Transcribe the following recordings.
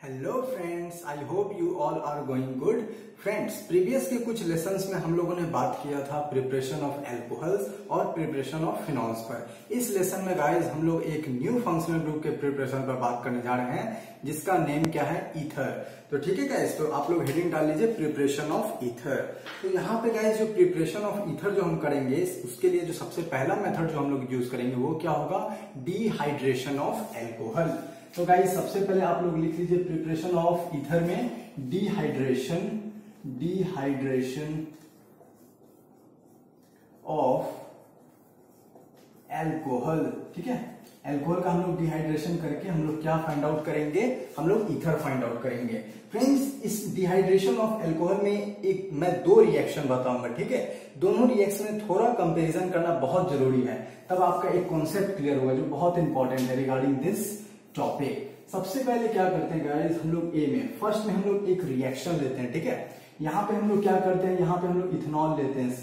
Hello friends, I hope you all are going good. Friends, previous के कुछ lessons में हम लोगों ने बात किया था प्रिपरेशन ऑफ एल्कोहल्स और प्रिपरेशन ऑफ फिनॉल्स पर। इस लेसन में गाइस हम लोग एक न्यू फंक्शनल ग्रुप के प्रिपरेशन पर बात करने जा रहे हैं जिसका नेम क्या है, ईथर। तो ठीक है गाइस, तो आप लोग हेडिंग डाल लीजिए प्रिपरेशन ऑफ ईथर। तो यहाँ पे गाइस जो प्रिपरेशन ऑफ ईथर जो हम करेंगे उसके लिए जो सबसे पहला मेथड जो हम लोग यूज करेंगे वो क्या होगा, डिहाइड्रेशन ऑफ एल्कोहल। तो गाइस सबसे पहले आप लोग लिख लीजिए प्रिपरेशन ऑफ ईथर में डिहाइड्रेशन ऑफ एल्कोहल। ठीक है, एल्कोहल का हम लोग डिहाइड्रेशन करके हम लोग क्या फाइंड आउट करेंगे, हम लोग ईथर फाइंड आउट करेंगे। फ्रेंड्स, इस डिहाइड्रेशन ऑफ एल्कोहल में मैं दो रिएक्शन बताऊंगा। ठीक है, दोनों रिएक्शन में थोड़ा कंपैरिजन करना बहुत जरूरी है, तब आपका एक कॉन्सेप्ट क्लियर होगा जो बहुत इंपॉर्टेंट है रिगार्डिंग दिस टॉपिक। सबसे पहले क्या करते हैं गाइस, हम लोग ए में फर्स्ट में हम लोग एक रिएक्शन लेते हैं। ठीक है, यहाँ पे हम लोग क्या करते हैं, यहाँ पे हम लोग इथेनॉल लेते हैं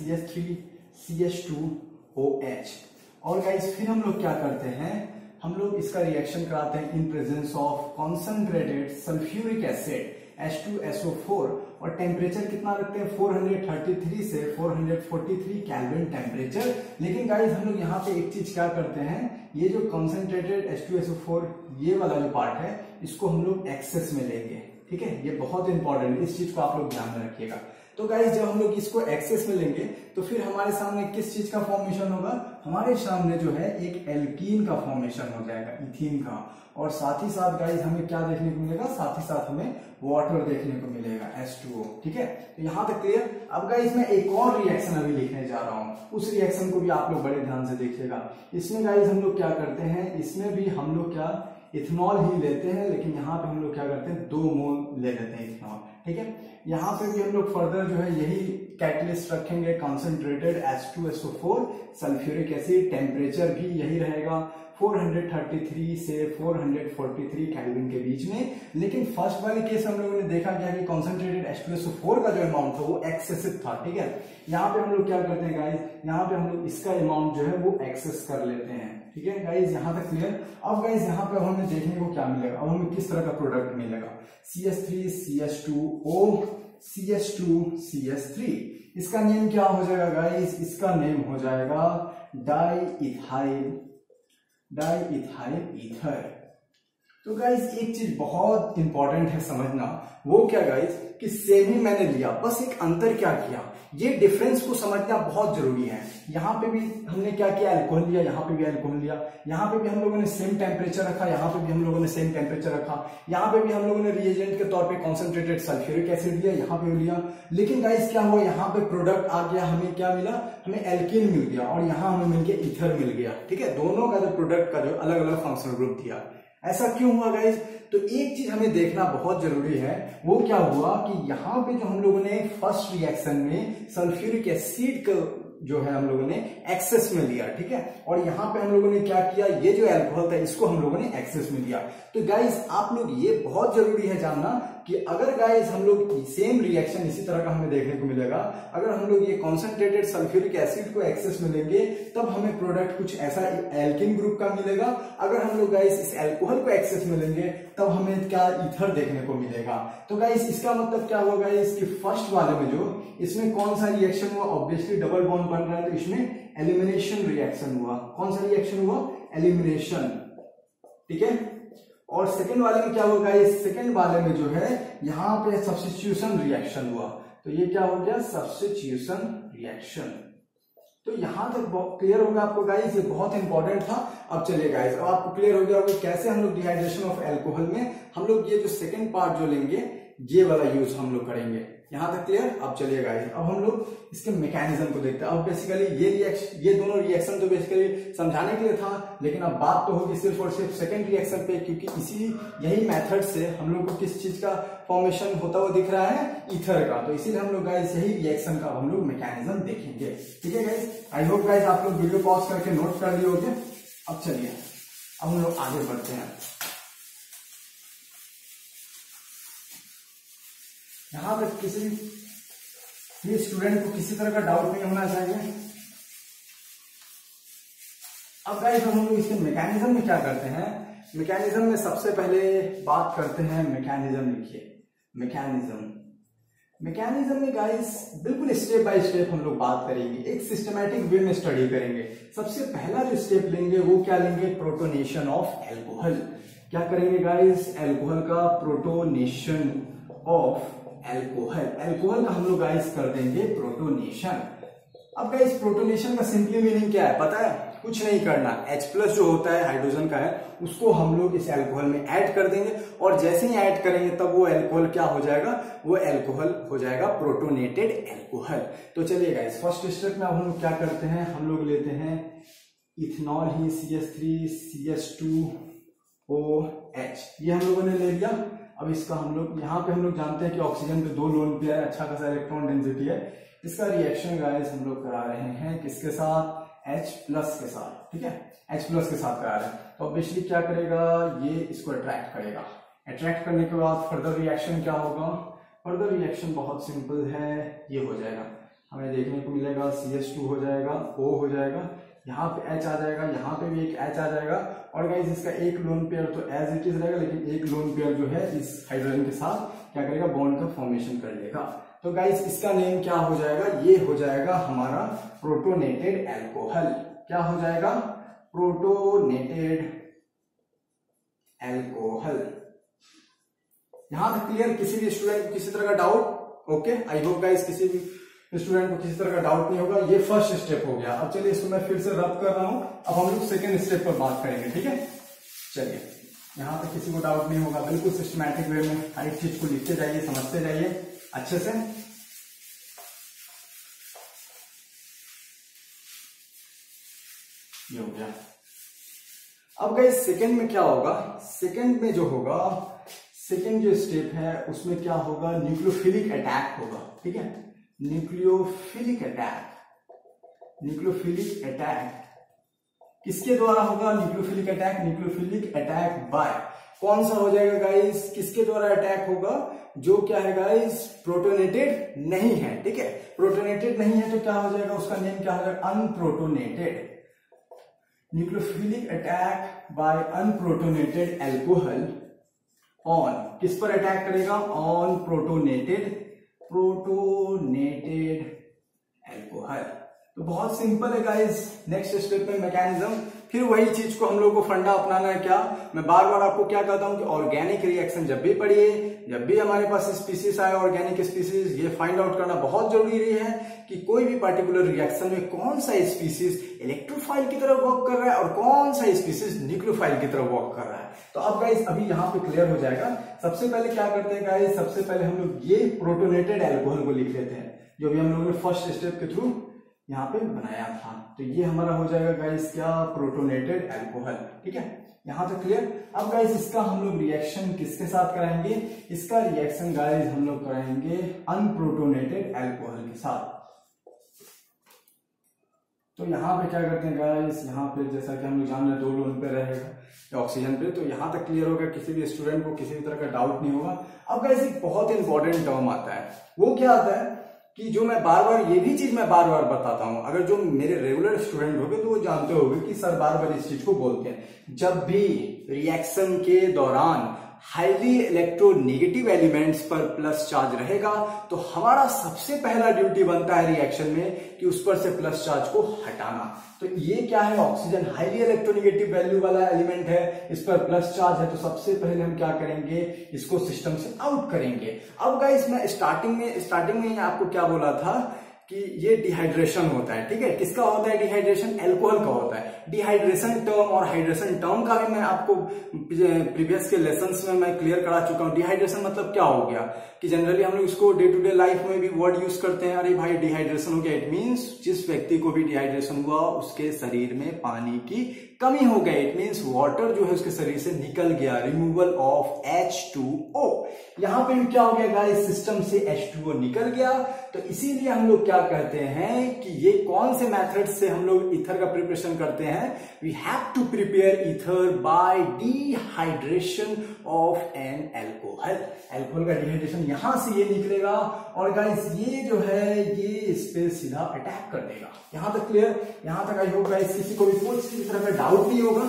CH3CH2OH। और गाइस फिर हम लोग क्या करते हैं, हम लोग इसका रिएक्शन कराते हैं in presence of concentrated sulphuric acid H2SO4 और टेम्परेचर कितना रखते हैं 433 से 443 केल्विन टेम्परेचर। लेकिन गाइस हम लोग यहाँ पे एक चीज क्या करते हैं, ये जो कॉन्सेंट्रेटेड H2SO4 ये वाला जो पार्ट है इसको हम लोग एक्सेस में लेंगे। ठीक है, ये बहुत इंपॉर्टेंट है, इस चीज को आप लोग ध्यान में रखिएगा। तो गाइस जब हम लोग इसको एक्सेस में लेंगे तो फिर हमारे सामने किस चीज का फॉर्मेशन होगा, हमारे सामने जो है एक एल्कीन का फॉर्मेशन हो जाएगा, इथीन का। और साथ ही साथ गाइस हमें क्या देखने को मिलेगा, साथ ही साथ हमें वाटर देखने को मिलेगा H2O। ठीक है, तो यहाँ तक क्लियर। अब गाइस मैं एक और रिएक्शन अभी लिखने जा रहा हूँ, उस रिएक्शन को भी आप लोग बड़े ध्यान से देखिएगा। इसमें गाइस हम लोग क्या करते हैं, इसमें भी हम लोग क्या इथेनॉल ही लेते हैं, लेकिन यहाँ पे हम लोग क्या करते हैं 2 मोल ले लेते हैं इथेनॉल। ठीक है, यहाँ पे भी हम लोग फर्दर जो है यही कैटलिस्ट रखेंगे, concentrated H2SO4 sulphuric acid, temperature भी यही रहेगा 433 से 443 केल्विन के बीच में। लेकिन फर्स्ट वाले केस हम लोगों ने देखा गया कि कॉन्सेंट्रेटेड H2SO4 का जो अमाउंट था वो एक्सेसिव था। ठीक है, यहाँ पे हम लोग क्या करते हैं गाइस, यहाँ पे हम लोग इसका अमाउंट जो है वो एक्सेस कर लेते हैं। ठीक है गाइस, यहाँ तक क्लियर। अब गाइस यहाँ पे हमें देखने को क्या मिलेगा, अब हमें किस तरह का प्रोडक्ट मिलेगा, CH3CH2O CH2CH3। इसका नेम क्या हो जाएगा गाइस, इसका नेम हो जाएगा डाइइथाइल ईथर। तो गाइस एक चीज बहुत इंपॉर्टेंट है समझना, वो क्या गाइस कि सेम ही मैंने लिया, बस एक अंतर क्या किया, ये डिफरेंस को समझना बहुत जरूरी है। यहाँ पे भी हमने क्या किया, अल्कोहल लिया, यहाँ पे भी अल्कोहल लिया, यहाँ पे भी हम लोगों ने सेम टेम्परेचर रखा, यहाँ पे भी हम लोगों ने सेम टेम्परेचर रखा, यहाँ पे भी हम लोगों ने रिएजेंट के तौर पे कॉन्सेंट्रेटेड सल्फ्यूरिक एसिड लिया, यहाँ पे भी लिया। लेकिन गाइस क्या हुआ, यहाँ पे प्रोडक्ट आ गया, हमें क्या मिला, हमें एल्कीन मिल गया और यहाँ हमें मिल गया ईथर मिल गया। ठीक है, दोनों का जो प्रोडक्ट का जो अलग अलग फंक्शनल ग्रुप दिया। ऐसा क्यों हुआ गाइस, तो एक चीज हमें देखना बहुत जरूरी है, वो क्या हुआ कि यहाँ पे जो हम लोगों ने फर्स्ट रिएक्शन में सल्फ्यूरिक एसिड का जो है हम लोगों ने एक्सेस में लिया। ठीक है, और यहाँ पे हम लोगों ने क्या किया, ये जो अल्कोहल था इसको हम लोगों ने एक्सेस में लिया। तो गाइस आप लोग ये बहुत जरूरी है जानना कि अगर गाइस हम लोग सेम रिएक्शन इसी तरह का हमें देखने को मिलेगा, अगर हम लोग ये कॉन्सेंट्रेटेड सल्फ्यूरिक एसिड को एक्सेस में लेंगे तब हमें प्रोडक्ट कुछ ऐसा एल्कीन ग्रुप का मिलेगा। अगर हम लोग गाइस इस एल्कोहल को एक्सेस में लेंगे तब हमें क्या ईथर देखने को मिलेगा। तो गाइस इसका मतलब क्या हुआ गाइस कि फर्स्ट वाले में जो इसमें कौन सा रिएक्शन हुआ, ऑब्वियसली डबल बॉन्ड बन रहा है तो इसमें एलिमिनेशन रिएक्शन हुआ। कौन सा रिएक्शन हुआ, एलिमिनेशन। ठीक है, और सेकंड वाले में क्या होगा गाइस, सेकंड वाले में जो है यहाँ पे सब्स्टिट्यूशन रिएक्शन हुआ, तो ये क्या हो गया, सब्स्टिट्यूशन रिएक्शन। तो यहां तक क्लियर होगा आपको गाइस, ये बहुत इंपॉर्टेंट था। अब चलिए गाइस, अब आपको क्लियर हो गया होगा कैसे हम लोग डिहाइड्रेशन ऑफ एल्कोहल में हम लोग ये जो सेकंड पार्ट जो लेंगे ये वाला यूज हम लोग करेंगे। यहां तक क्लियर। अब चलिए गाइस, अब हम लोग इसके मैकेनिज्म को देखते हैं। अब बेसिकली ये दोनों रिएक्शन तो बेसिकली समझाने के लिए था, लेकिन अब बात तो होगी सिर्फ और सिर्फ सेकंड रिएक्शन पे, क्योंकि यही मेथड से हम लोग को किस चीज का फॉर्मेशन होता हुआ दिख रहा है, ईथर का। तो इसीलिए हम लोग गाइस यही रिएक्शन का हम लोग मैकेनिज्म देखेंगे। ठीक है गाइस, आई होप गाइस आप लोग वीडियो पॉज करके नोट कर लिए होंगे। अब चलिए, अब हम लोग आगे बढ़ते हैं। यहाँ पे किसी भी स्टूडेंट को किसी तरह का डाउट नहीं होना चाहिए। अब गाइस हम लोग इसके मैकेनिज्म में क्या करते हैं, मैकेनिज्म में सबसे पहले बात करते हैं मैकेनिज्म। लिखिए मैकेनिज्म। मैकेनिज्म में गाइस बिल्कुल स्टेप बाय स्टेप हम लोग बात करेंगे, एक सिस्टमैटिक वे में स्टडी करेंगे। सबसे पहला जो स्टेप लेंगे वो क्या लेंगे, प्रोटोनेशन ऑफ एल्कोहल। क्या करेंगे गाइस, एल्कोहल का प्रोटोनेशन ऑफ एल्कोहल। एल्कोहल का हम लोग गाइस कर देंगे प्रोटोनेशन। अब गाइस प्रोटोनेशन का सिंपली मीनिंग क्या है पता है, कुछ नहीं करना, H+ जो होता है हाइड्रोजन का है उसको हम लोग इस अल्कोहल में ऐड कर देंगे और जैसे ही ऐड करेंगे तब वो अल्कोहल क्या हो जाएगा, वो अल्कोहल हो जाएगा प्रोटोनेटेड अल्कोहल। तो चलिए गाइस फर्स्ट स्टेप में अब हम लोग क्या करते हैं, हम लोग लेते हैं इथेनॉल ही CH3 CH2OH, ये हम लोगों ने ले लिया। अब इसका हम लोग यहाँ पे हम लोग जानते हैं कि ऑक्सीजन पे 2 लोन पेयर, अच्छा खासा इलेक्ट्रॉन डेंसिटी है। इसका रिएक्शन गाइस हम लोग करा रहे हैं किसके साथ, H+ के साथ, ठीक है, H+ के साथ करा रहे हैं। तो ऑब्वियसली क्या करेगा, ये इसको अट्रैक्ट करेगा। अट्रैक्ट करने के बाद फर्दर रिएक्शन क्या होगा, फर्दर रिएक्शन बहुत सिंपल है, ये हो जाएगा, हमें देखने को मिलेगा CH2 हो जाएगा, O हो जाएगा, यहाँ पे H आ जाएगा, यहाँ पे भी एक H आ जाएगा और गाइस इसका एक लोन पेयर तो एज इट इज रहेगा, लेकिन एक लोन पेयर जो है इस हाइड्रोजन के साथ क्या करेगा, बॉन्ड का फॉर्मेशन कर लेगा। तो गाइस इसका नेम क्या हो जाएगा, ये हो जाएगा हमारा प्रोटोनेटेड अल्कोहल। क्या हो जाएगा, प्रोटोनेटेड अल्कोहल। यहां तक क्लियर, किसी भी स्टूडेंट को किसी तरह का doubt, okay, I hope guys किसी भी स्टूडेंट को किसी तरह का डाउट नहीं होगा। ये फर्स्ट स्टेप हो गया। अब चलिए इसको मैं फिर से रब कर रहा हूं, अब हम लोग सेकेंड स्टेप पर बात करेंगे, ठीक है। चलिए यहां पे किसी को डाउट नहीं होगा, बिल्कुल सिस्टमैटिक वे में हर एक चीज को लिखते जाइए, समझते जाइए अच्छे से। ये हो गया। अब गाइस सेकंड में क्या होगा, सेकंड में जो होगा, सेकंड जो स्टेप है उसमें क्या होगा, न्यूक्लियोफिलिक अटैक होगा, ठीक है, न्यूक्लियोफिलिक अटैक। न्यूक्लियोफिलिक अटैक किसके द्वारा होगा, nucleophilic attack, nucleophilic attack by, कौन सा हो जाएगा गाइस, किसके द्वारा अटैक होगा, जो क्या है गाइस, प्रोटोनेटेड नहीं है, ठीक है, प्रोटोनेटेड नहीं है तो क्या हो जाएगा, उसका नेम क्या हो जाएगा, unprotonated. Nucleophilic attack by unprotonated alcohol on, किस पर अटैक करेगा, ऑन प्रोटोनेटेड अल्कोहल। तो बहुत सिंपल है गाइस। नेक्स्ट स्टेप में मैकेनिज्म, फिर वही चीज को हम लोग को फंडा अपनाना है। क्या, मैं बार बार आपको क्या कहता हूं कि ऑर्गेनिक रिएक्शन जब भी पढ़िए, जब भी हमारे पास स्पीसीज आए ऑर्गेनिक स्पीसीज, ये फाइंड आउट करना बहुत जरूरी है कि कोई भी पर्टिकुलर रिएक्शन में कौन सा स्पीसीज इलेक्ट्रोफाइल की तरह वर्क कर रहा है और कौन सा स्पीसीज न्यूक्लियोफाइल की तरह वर्क कर रहा है। तो अब गाइस अभी यहाँ पे क्लियर हो जाएगा। सबसे पहले क्या करते हैं गाइस, सबसे पहले हम लोग ये प्रोटोनेटेड अल्कोहल को लिख लेते हैं, जो भी हम लोगों ने फर्स्ट स्टेप के थ्रू यहाँ पे बनाया था। तो ये हमारा हो जाएगा गाइस क्या, प्रोटोनेटेड अल्कोहल, ठीक है, यहां तक क्लियर। अब गाइस इसका हम लोग रिएक्शन किसके साथ कराएंगे, इसका रिएक्शन गाइस हम लोग कराएंगे अनप्रोटोनेटेड अल्कोहल के साथ। तो यहाँ पे क्या करते हैं गाइस, यहाँ पे जैसा कि हम लोग जान रहे हैं 2 लोन पे रहेगा ऑक्सीजन पे, तो यहाँ तक क्लियर होगा, किसी भी स्टूडेंट को किसी भी तरह का डाउट नहीं होगा। अब गाइस एक बहुत इंपॉर्टेंट टर्म आता है, वो क्या आता है कि जो मैं बार बार, ये भी चीज मैं बार बार बताता हूं, अगर जो मेरे रेगुलर स्टूडेंट होंगे तो वो जानते होंगे कि सर बार बार इस चीज को बोलते हैं, जब भी रिएक्शन के दौरान हाईली इलेक्ट्रोनेगेटिव एलिमेंट्स पर प्लस चार्ज रहेगा तो हमारा सबसे पहला ड्यूटी बनता है रिएक्शन में कि उस पर से प्लस चार्ज को हटाना। तो ये क्या है, ऑक्सीजन हाईली इलेक्ट्रोनेगेटिव वैल्यू वाला एलिमेंट है, इस पर प्लस चार्ज है, तो सबसे पहले हम क्या करेंगे, इसको सिस्टम से आउट करेंगे। अब गाइस मैं स्टार्टिंग में आपको क्या बोला था कि ये डिहाइड्रेशन होता है, ठीक है, किसका होता है डिहाइड्रेशन, एल्कोहल का होता है। डिहाइड्रेशन टर्म और हाइड्रेशन टर्म का भी मैं आपको प्रीवियस के लेसन्स में मैं क्लियर करा चुका हूं। डिहाइड्रेशन मतलब क्या हो गया कि जनरली हम लोग इसको डे टू डे लाइफ में भी वर्ड यूज करते हैं, अरे भाई डिहाइड्रेशन हो गया, इट मीन्स जिस व्यक्ति को भी डिहाइड्रेशन हुआ उसके शरीर में पानी की कमी हो गई, इट मीन्स वाटर जो है उसके शरीर से निकल गया, रिमूवल ऑफ H2O। यहां पे क्या हो गया गाइस, सिस्टम से H2O निकल गया, तो इसीलिए हम लोग क्या कहते हैं कि ये कौन से मेथड से हम लोग ईथर का प्रिपरेशन करते हैं, we have to prepare ether by dehydration of an alcohol. Alcohol का डिहाइड्रेशन यहां से ये निकलेगा और गाइस ये जो है ये इस पे सीधा अटैक कर देगा। यहां तक क्लियर, यहां तक आई होप गाइस किसी को भी कोई किसी तरह का डाउट नहीं होगा।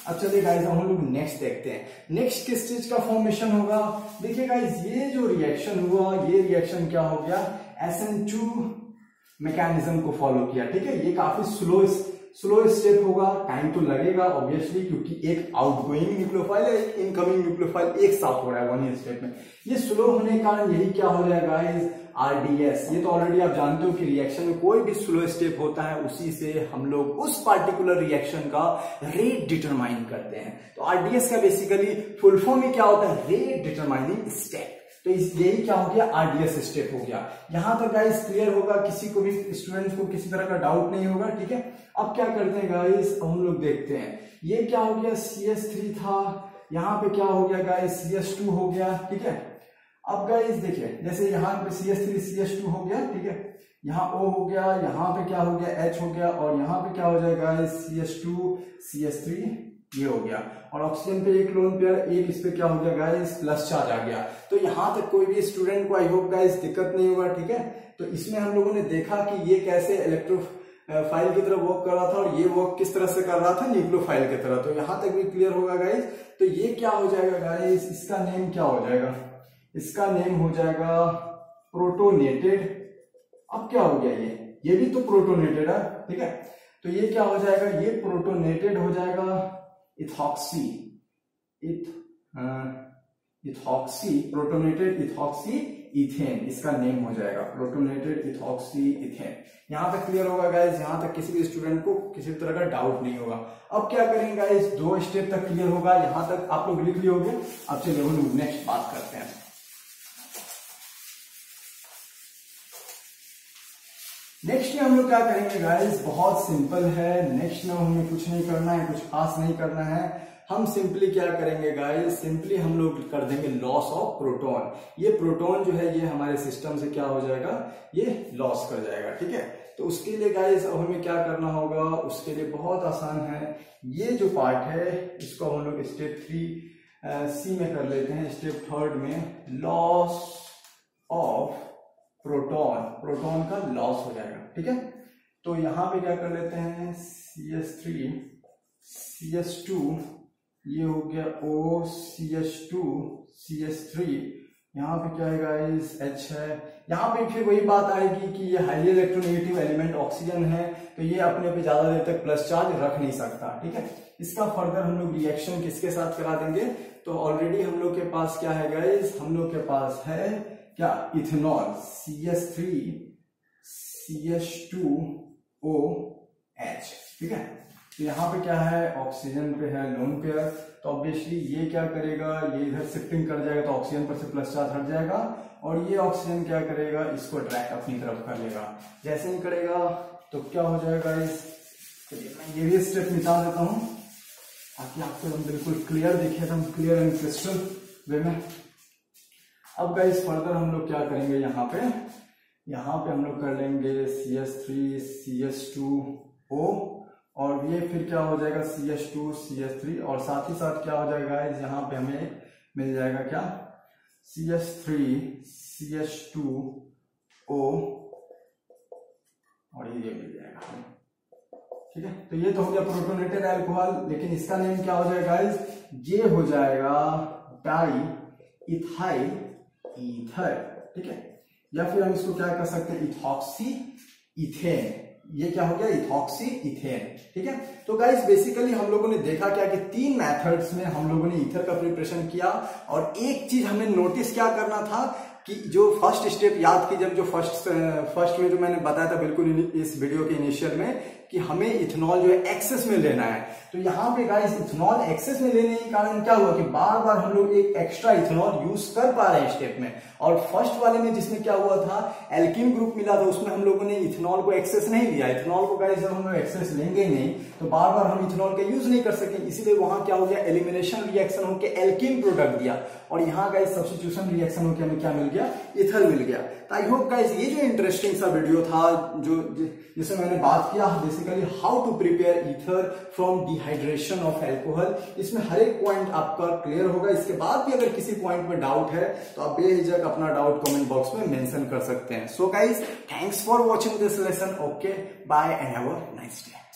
अब चलिए गाइस हम लोग नेक्स्ट देखते हैं, नेक्स्ट किस चीज का फॉर्मेशन होगा। देखिए गाइस ये जो रिएक्शन हुआ, ये रिएक्शन क्या हो गया, SN2 मैकेनिज्म को फॉलो किया, ठीक है। ये काफी स्लो स्टेप होगा, टाइम तो लगेगा ऑब्वियसली, क्योंकि एक आउटगोइंग न्यूक्लियोफाइल है, एक इनकमिंग न्यूक्लियोफाइल एक साथ हो रहा है वन ही स्टेप में। ये स्लो होने के कारण यही क्या हो जाएगा गाइस, RDS। ये तो ऑलरेडी आप जानते हो कि रिएक्शन में कोई भी स्लो स्टेप होता है उसी से हम लोग उस पार्टिकुलर रिएक्शन का रेट डिटरमाइन करते हैं। तो RDS का बेसिकली फुल फॉर्म में क्या होता है, रेट डिटरमाइनिंग स्टेप। तो यही क्या हो गया, RDS स्टेप हो गया। यहां तक गाइस क्लियर होगा, किसी को भी स्टूडेंट्स को किसी तरह का डाउट नहीं होगा, ठीक है। अब क्या करते हैं गाइस, हम लोग देखते हैं ये क्या हो गया, CS3 था, यहाँ पे क्या हो गया गाइस, CS2 हो गया, ठीक है। अब गाइस देखिए जैसे यहाँ पे CS3 CS2 हो गया, ठीक है, यहाँ O हो गया, यहाँ पे क्या हो गया H हो गया, और यहाँ पे क्या हो जाएगा CS2 CS3 ये हो गया, और ऑक्सीजन पे एक लोन पेयर, एक इस पे क्या हो गया गाइस, प्लस चार्ज आ गया। तो यहाँ तक कोई भी स्टूडेंट को आई होप गाइस दिक्कत नहीं होगा, ठीक है। तो इसमें हम लोगों ने देखा कि ये कैसे इलेक्ट्रोफाइल की तरह वर्क कर रहा था, और ये वर्क किस तरह से कर रहा था, न्यूक्लियोफाइल की तरह। तो यहाँ तक भी क्लियर होगा गाइस। तो ये क्या हो जाएगा गाइस, इसका नेम क्या हो जाएगा, इसका नेम हो जाएगा प्रोटोनेटेड। अब क्या हो गया, ये भी तो प्रोटोनेटेड है, ठीक है। तो ये क्या हो जाएगा, ये प्रोटोनेटेड हो जाएगा इथॉक्सी, प्रोटोनेटेड इथॉक्सी इथेन, इसका नेम हो जाएगा प्रोटोनेटेड इथॉक्सी इथेन। यहां तक क्लियर होगा गाइस, यहां तक किसी भी स्टूडेंट को किसी भी तरह का डाउट नहीं होगा। अब क्या करेंगे गाइस, 2 स्टेप तक क्लियर होगा, यहां तक आप लोग लिख लिए होंगे। अब चलिए हम लोग नेक्स्ट बात करते हैं। नेक्स्ट में हम लोग क्या करेंगे गाइस, बहुत सिंपल है। नेक्स्ट में हमें कुछ नहीं करना है, कुछ खास नहीं करना है। हम सिंपली क्या करेंगे गाइस, सिंपली हम लोग कर देंगे लॉस ऑफ प्रोटॉन। ये प्रोटॉन जो है ये हमारे सिस्टम से क्या हो जाएगा, ये लॉस कर जाएगा, ठीक है। तो उसके लिए गाइस अब हमें क्या करना होगा, उसके लिए बहुत आसान है। ये जो पार्ट है इसको हम लोग स्टेप 3C में कर लेते हैं। स्टेप 3 में लॉस ऑफ प्रोटॉन का लॉस हो जाएगा, ठीक है। तो यहां पे क्या कर लेते हैं, CS3 CS2, ये हो गया O CH2 CS3, यहाँ पे क्या है गाइस, H है। यहाँ पे फिर वही बात आएगी कि ये हाईली इलेक्ट्रोनेगेटिव एलिमेंट ऑक्सीजन है, तो ये अपने पे ज्यादा देर तक प्लस चार्ज रख नहीं सकता, ठीक है। इसका फर्दर हम लोग रिएक्शन किसके साथ करा देंगे, तो ऑलरेडी हम लोग के पास क्या है गाइस, हम लोग के पास है क्या, इथेनॉल CS3 CH2OH, ठीक है। तो यहाँ पे क्या है, ऑक्सीजन पे है लोन पेयर, तो ऑब्वियसली ये क्या करेगा, ये इधर शिफ्टिंग कर जाएगा, तो ऑक्सीजन पर से प्लस चार्ज हट जाएगा, और ये ऑक्सीजन क्या करेगा, इसको अट्रैक्ट अपनी तरफ कर लेगा। जैसे ही करेगा तो क्या हो जाएगा इस, चलिए मैं ये भी स्टेप मिटा देता हूँ ताकि आपको हम बिल्कुल क्लियर दिखे, एकदम क्लियर एंड क्रिस्टल वे में। अब गाइस फर्दर हम लोग क्या करेंगे, यहाँ पे हम लोग कर लेंगे CS3 CS2O, और ये फिर क्या हो जाएगा CH2 CH3, और साथ ही साथ क्या हो जाएगा गाइस, यहाँ पे हमें मिल जाएगा क्या, CH3 CH2O, और ये मिल जाएगा, ठीक है। तो ये तो हो गया प्रोटोनेटेड अल्कोहल, लेकिन इसका नेम क्या हो जाएगा गाइस, ये हो जाएगा डाई इथाइल ईथर, ठीक है। या फिर हम इसको क्या कर सकते हैं, इथॉक्सी इथेन, ये क्या हो गया, इथॉक्सी इथेन, ठीक है। तो गाइस बेसिकली हम लोगों ने देखा क्या कि 3 मेथड्स में हम लोगों ने ईथर का प्रिपरेशन किया, और एक चीज हमें नोटिस क्या करना था कि जो फर्स्ट स्टेप याद की, जब जो फर्स्ट में जो मैंने बताया था बिल्कुल इस वीडियो के इनिशियल में, कि हमें इथेनॉल जो है एक्सेस में लेना है। तो यहाँ पे गाइस इथेनॉल एक्सेस में लेने के कारण क्या हुआ कि बार बार हम लोग एक एक्स्ट्रा इथेनॉल यूज कर पा रहे हैं स्टेप में, और फर्स्ट वाले में जिसमें क्या हुआ था, एल्कीन ग्रुप मिला था, उसमें हम लोगों ने इथेनॉल को एक्सेस नहीं दिया। इथेनॉल को गाइस जब हम लोग एक्सेस लेंगे ही नहीं तो बार बार हम इथेनॉल का यूज नहीं कर सकें, इसीलिए वहां क्या हो गया, एलिमिनेशन रिएक्शन होकर एल्कीन प्रोडक्ट दिया, और यहाँ गाइस सब्स्टिट्यूशन रिएक्शन होकर हमें क्या मिल गया, इथर मिल गया। तो आई होप गाइस ये जो इंटरेस्टिंग सा वीडियो था जिसमें मैंने बात किया basically how to prepare ether from dehydration of alcohol, इसमें हर एक पॉइंट आपका क्लियर होगा। इसके बाद भी अगर किसी पॉइंट में डाउट है तो आप बेझिझक अपना डाउट कमेंट बॉक्स में मेंशन कर सकते हैं। So guys thanks for watching this lesson, okay bye and have a nice day.